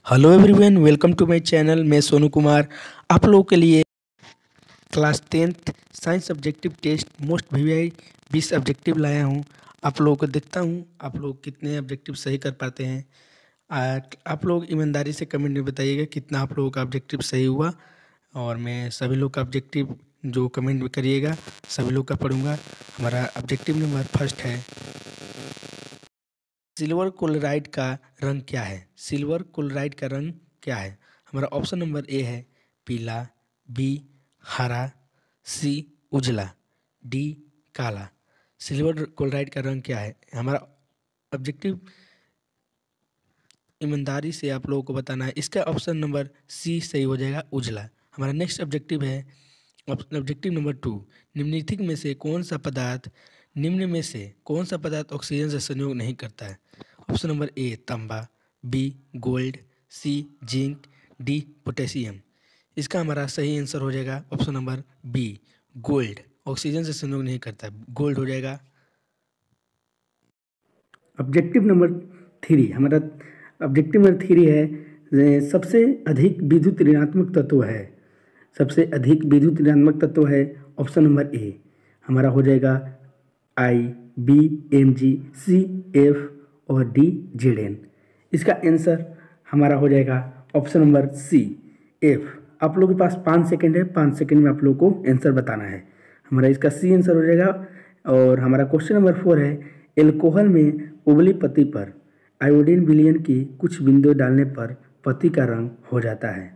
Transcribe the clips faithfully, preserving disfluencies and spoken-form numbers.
Hello everyone, welcome to my channel. मैं सोनू कुमार आप लोगों के लिए class tenth science objective test most VI बीस ऑब्जेक्टिव लाया हूं। आप लोगों को देखता हूं आप लोग कितने ऑब्जेक्टिव सही कर पाते हैं। आ, आप लोग ईमानदारी से कमेंट में बताइएगा कितना आप लोगों का ऑब्जेक्टिव सही हुआ, और मैं सभी लोग का ऑब्जेक्टिव जो कमेंट में करिएगा सभी लोग का पढ़ूंगा। हमारा ऑब्जेक्टिव नंबर फर्स्ट है, सिल्वर क्लोराइड का रंग क्या है। सिल्वर क्लोराइड का रंग क्या है। हमारा ऑप्शन नंबर ए है पीला, बी हरा, सी उजला, डी काला। सिल्वर क्लोराइड का रंग क्या है। हमारा ऑब्जेक्टिव ईमानदारी से आप लोगों को बताना है। इसका ऑप्शन नंबर सी सही हो जाएगा, उजला। हमारा नेक्स्ट ऑब्जेक्टिव है ऑब्जेक्टिव नंबर टू, निम्नलिखित में से कौन सा पदार्थ निम्न में से कौन सा पदार्थ ऑक्सीजन से संयोग नहीं करता है। ऑप्शन नंबर ए तांबा, B gold, C zinc, D potassium. इसका हमारा सही आंसर हो जाएगा option number B gold. Oxygen से संयोग नहीं करता, गोल्ड हो जाएगा। ऑब्जेक्टिव नंबर थ्री, हमारा ऑब्जेक्टिव नंबर थ्री है ए, सबसे अधिक विद्युत ऋणात्मक तत्व है। सबसे अधिक विद्युत ऋणात्मक तत्व है ऑप्शन नंबर ए। हमारा हो जाएगा I, B M G, C F और डी जेड एन। इसका आंसर हमारा हो जाएगा ऑप्शन नंबर सी एफ। आप लोगों के पास पाँच सेकंड है, पाँच सेकंड में आप लोग को आंसर बताना है। हमारा इसका सी आंसर हो जाएगा। और हमारा क्वेश्चन नंबर फोर है, एल्कोहल में उबली पत्ती पर आयोडीन विलयन की कुछ बिंदु डालने पर पत्ती का रंग हो जाता है।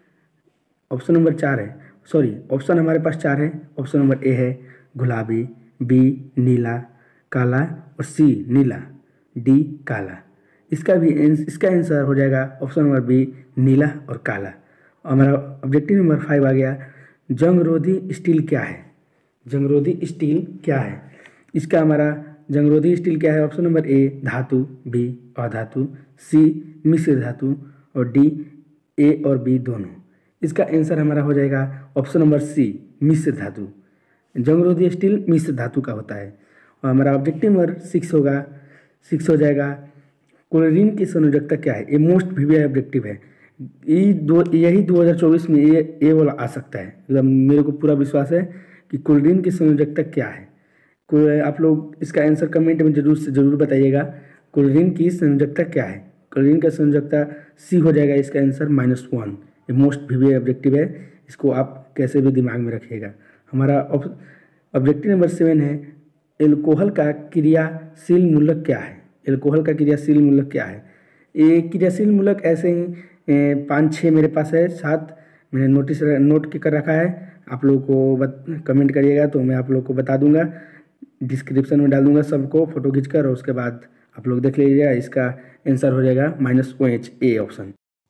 ऑप्शन नंबर चार है, सॉरी ऑप्शन हमारे पास चार है। ऑप्शन नंबर ए है गुलाबी, बी नीला, काला और सी नीला, डी काला। इसका भी इसका आंसर हो जाएगा ऑप्शन नंबर बी नीला और काला। हमारा ऑब्जेक्टिव नंबर फाइव आ गया, जंगरोधी स्टील क्या है। जंगरोधी स्टील क्या है। इसका हमारा जंगरोधी स्टील क्या है। ऑप्शन नंबर ए धातु, बी अधातु, सी मिश्र धातु और डी ए और बी दोनों। इसका आंसर हमारा हो जाएगा ऑप्शन नंबर सी मिश्र धातु। जंगरोधी स्टील मिश्र धातु का होता है। और हमारा ऑब्जेक्टिव नंबर सिक्स होगा सिक्स हो जाएगा, क्लोरीन की संयोजकता क्या है। ये मोस्ट वीवीआई ऑब्जेक्टिव है। ये दो यही दो हज़ार चौबीस में ये ए वाला आ सकता है। मतलब मेरे को पूरा विश्वास है कि क्लोरीन की संयोजकता क्या है। कोई आप लोग इसका आंसर कमेंट में जरूर से जरूर बताइएगा। क्लोरीन की संयोजकता क्या है। क्लोरीन का संयोजकता सी हो जाएगा इसका आंसर माइनस वन। ये मोस्ट वीवीआई ऑब्जेक्टिव है, इसको आप कैसे भी दिमाग में रखिएगा। हमारा ऑब्जेक्टिव नंबर सेवन है, एल्कोहल का क्रियाशील मूलक क्या है। एल्कोहल का क्रियाशील मूलक क्या है। ये क्रियाशील मूलक ऐसे ही पाँच छः मेरे पास है, सात मैंने नोटिस नोट कर रखा है। आप लोगों को बत, कमेंट करिएगा तो मैं आप लोग को बता दूंगा। डिस्क्रिप्शन में डाल दूंगा सबको फोटो खींचकर, और उसके बाद आप लोग देख लीजिएगा। इसका आंसर हो जाएगा minus O H A option.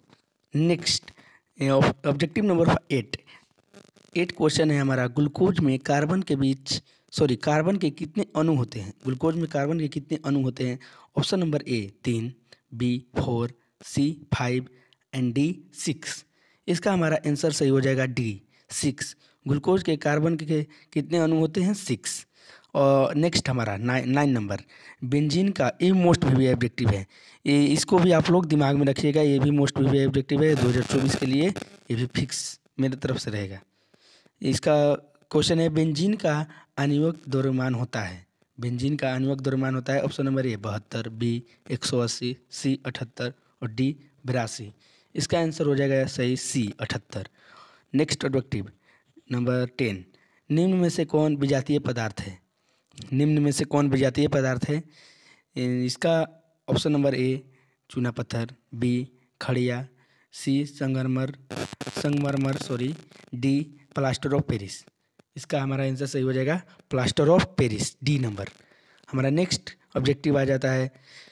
Next objective number eight eight question है हमारा, ग्लूकोज में कार्बन के बीच सॉरी कार्बन के कितने अणु होते हैं। ग्लूकोज में कार्बन के कितने अणु होते हैं। ऑप्शन नंबर ए तीन, B four, C five and D six. इसका हमारा आंसर सही हो जाएगा डी सिक्स। ग्लूकोज के कार्बन के कितने अणु होते हैं, सिक्स। और नेक्स्ट हमारा नाइन नाइन नंबर, बेंजीन का ये मोस्ट वीवीआई ऑब्जेक्टिव है। ये इसको भी आप लोग दिमाग में रखिएगा, ये भी मोस्ट वीवीआई ऑब्जेक्टिव है दो हज़ार चौबीस के लिए। ये भी फिक्स मेरी तरफ से रहेगा। इसका क्वेश्चन है, बेंजीन का आणविक द्रव्यमान होता है। बेंजीन का आणविक द्रव्यमान होता है। ऑप्शन नंबर ए बहत्तर, बी एक सौ अस्सी, सी अठहत्तर और डी बिरासी। इसका आंसर हो जाएगा सही सी अठहत्तर। नेक्स्ट ऑब्जेक्टिव नंबर टेन, निम्न में से कौन विजातीय पदार्थ है। निम्न में से कौन विजातीय पदार्थ है। इसका ऑप्शन नंबर ए चूना पत्थर, बी खड़िया, सी संगमरमर संगमरमर sorry D plaster of Paris. इसका हमारा आंसर सही हो जाएगा plaster of Paris, D number. हमारा नेक्स्ट ऑब्जेक्टिव आ जाता है,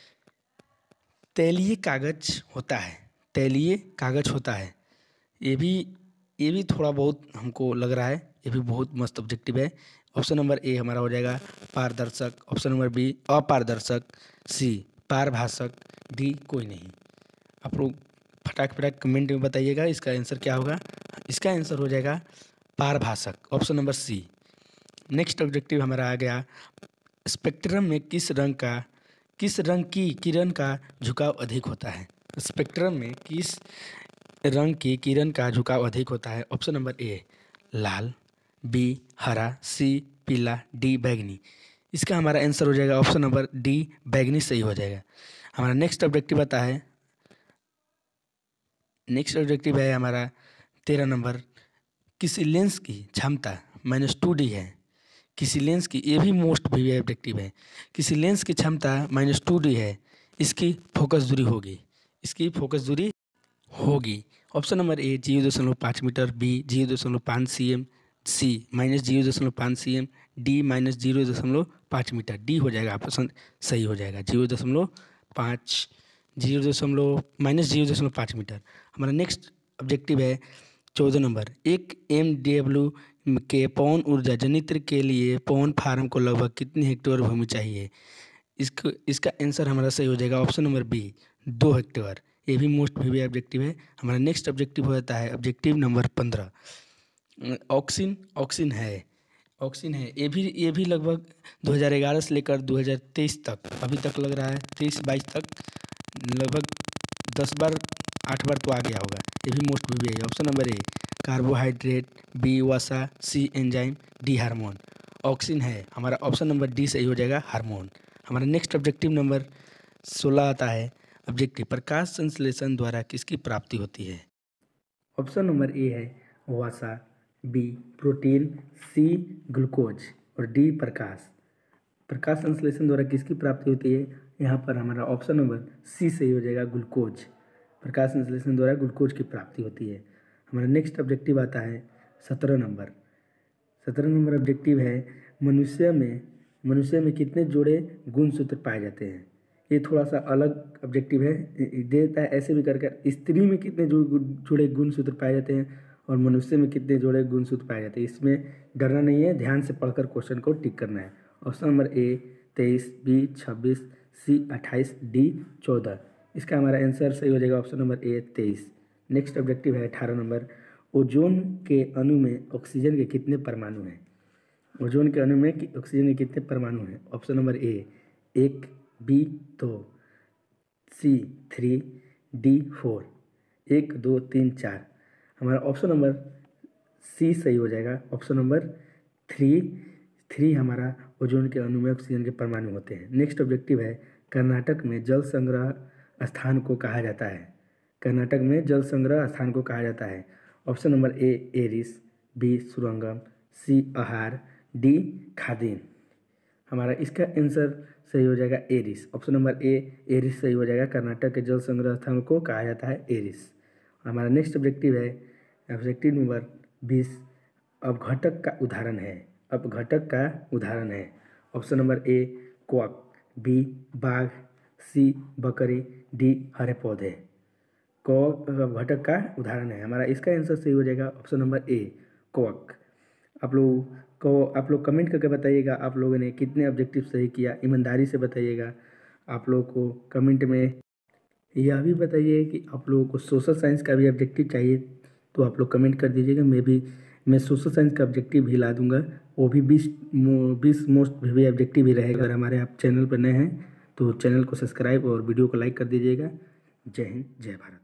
तैलीय कागज होता है। तैलीय कागज होता है। ये भी ये भी थोड़ा बहुत हमको लग रहा है, ये भी बहुत मस्त ऑब्जेक्टिव है। ऑप्शन नंबर ए हमारा हो जाएगा पारदर्शक, ऑप्शन नंबर बी अपारदर्शक, सी पारभाषक, डी कोई नहीं। आप लोग फटाक फटाक कमेंट में बताइएगा इसका आंसर क्या होगा। इसका आंसर हो जाएगा पारभाषक, option number C. Next objective हमारा आ गया, स्पेक्ट्रम में किस रंग का किस रंग की किरण का झुकाव अधिक होता है। स्पेक्ट्रम में किस रंग की किरण का झुकाव अधिक होता है? ऑप्शन नंबर ए लाल, बी हरा, सी पीला, डी बैगनी। इसका हमारा आंसर हो जाएगा ऑप्शन नंबर डी बैगनी सही हो जाएगा। हमारा नेक्स्ट ऑब्जेक्टिव आता है नेक्स्ट ऑब्जेक्टिव है हमारा तेरह नंबर, किसी लेंस की क्षमता माइनस टू डी है, किसी लेंस की, ये भी मोस्ट भी ऑब्जेक्टिव है, किसी लेंस की क्षमता माइनस टू डी है, इसकी फोकस दूरी होगी इसकी फोकस दूरी होगी ऑप्शन नंबर ए जीरो दशमलव पाँच मीटर, बी जीरो दशमलव पाँच C M, C minus zero दशमलव पाँच C M, D minus zero दशमलव पाँच मीटर। डी हो जाएगा ऑप्शन सही हो जाएगा, जीरो दशमलव पाँच जीरो दशमलव माइनस जीरो दशमलव पाँच मीटर। हमारा नेक्स्ट ऑब्जेक्टिव है चौदह नंबर, एक एम डब्ल्यू के पवन ऊर्जा जनित्र के लिए पवन फार्म को लगभग कितनी हेक्टेयर भूमि चाहिए? इसको इसका आंसर हमारा सही हो जाएगा ऑप्शन नंबर बी दो हेक्टेयर। ये भी मोस्ट भी ऑब्जेक्टिव है। हमारा नेक्स्ट ऑब्जेक्टिव हो जाता है ऑब्जेक्टिव नंबर पंद्रह, ऑक्सीन ऑक्सीन है ऑक्सीन है ये भी ये भी लगभग दो हज़ार ग्यारह से लेकर दो हज़ार तेईस तक, अभी तक लग रहा है तेईस बाईस तक, लगभग दस बार आठ बार तो आ गया होगा। ये भी मोस्ट भी है। Option number A carbohydrate, B वसा, C enzyme, D hormone. Auxin है हमारा ऑप्शन नंबर डी सही हो जाएगा, हार्मोन। हमारा नेक्स्ट ऑब्जेक्टिव नंबर सोलह आता है ऑब्जेक्टिव, प्रकाश संश्लेषण द्वारा किसकी प्राप्ति होती है? ऑप्शन नंबर ए है वसा, बी प्रोटीन, सी ग्लूकोज और डी प्रकाश। प्रकाश संश्लेषण द्वारा किसकी प्राप्ति होती है? यहाँ पर हमारा ऑप्शन नंबर सी सही हो जाएगा, ग्लूकोज। प्रकाश संश्लेषण द्वारा ग्लूकोज की प्राप्ति होती है। हमारा नेक्स्ट ऑब्जेक्टिव आता है सत्रह नंबर। सत्रह नंबर ऑब्जेक्टिव है मनुष्य में मनुष्य में कितने जोड़े गुणसूत्र पाए जाते हैं? ये थोड़ा सा अलग ऑब्जेक्टिव है, देता है ऐसे भी कर कर स्त्री में कितने जोड़े गुणसूत्र पाए जाते हैं और मनुष्य में कितने जोड़े गुणसूत्र पाए जाते हैं। इसमें डरना नहीं है, ध्यान से पढ़कर क्वेश्चन को टिक करना है। ऑप्शन नंबर ए तेईस, बी छब्बीस, सी अट्ठाईस, डी चौदह। इसका हमारा आंसर सही हो जाएगा ऑप्शन नंबर ए तेईस। नेक्स्ट ऑब्जेक्टिव है अठारह नंबर, ओजोन के अणु में ऑक्सीजन के कितने परमाणु हैं? ओजोन के अणु में ऑक्सीजन के कितने परमाणु हैं? ऑप्शन नंबर ए एक, बी दो, सी थ्री, डी फोर। एक दो तीन चार। हमारा ऑप्शन नंबर सी सही हो जाएगा, ऑप्शन नंबर थ्री थ्री हमारा ओजोन के अणु में ऑक्सीजन के परमाणु होते हैं। नेक्स्ट ऑब्जेक्टिव है कर्नाटक में जल संग्रह स्थान को कहा जाता है? कर्नाटक में जल संग्रह स्थान को कहा जाता है। ऑप्शन नंबर ए एरिस, बी सुरंगम, सी अहार, डी खादीन। हमारा इसका आंसर सही हो जाएगा एरिस। ऑप्शन नंबर ए एरिस सही हो जाएगा। कर्नाटक के जल संग्रह स्थान को कहा जाता है एरिस। हमारा नेक्स्ट ऑब्जेक्टिव है ऑब्जेक्टिव नंबर बीस, अपघटक का उदाहरण है। अपघटक का उदाहरण है। ऑप्शन नंबर ए क्वाक, बी बाघ, सी बकरी, डी हरे पौधे। कौक अपघटक का उदाहरण है। हमारा इसका आंसर सही हो जाएगा ऑप्शन नंबर ए कौक। आप लोग को आप लोग कमेंट करके बताइएगा आप लोगों ने कितने ऑब्जेक्टिव सही किया, ईमानदारी से बताइएगा। आप लोग को कमेंट में यह भी बताइए कि आप लोगों को सोशल साइंस का भी ऑब्जेक्टिव चाहिए तो आप लोग कमेंट कर दीजिएगा। मैं भी मैं सोशल साइंस का ऑब्जेक्टिव भी ला दूंगा, वो भी बीस बीस मोस्ट भी ऑब्जेक्टिव भी रहेगा। अगर हमारे आप चैनल पर नए हैं तो चैनल को सब्सक्राइब और वीडियो को लाइक कर दीजिएगा। जय हिंद, जय भारत।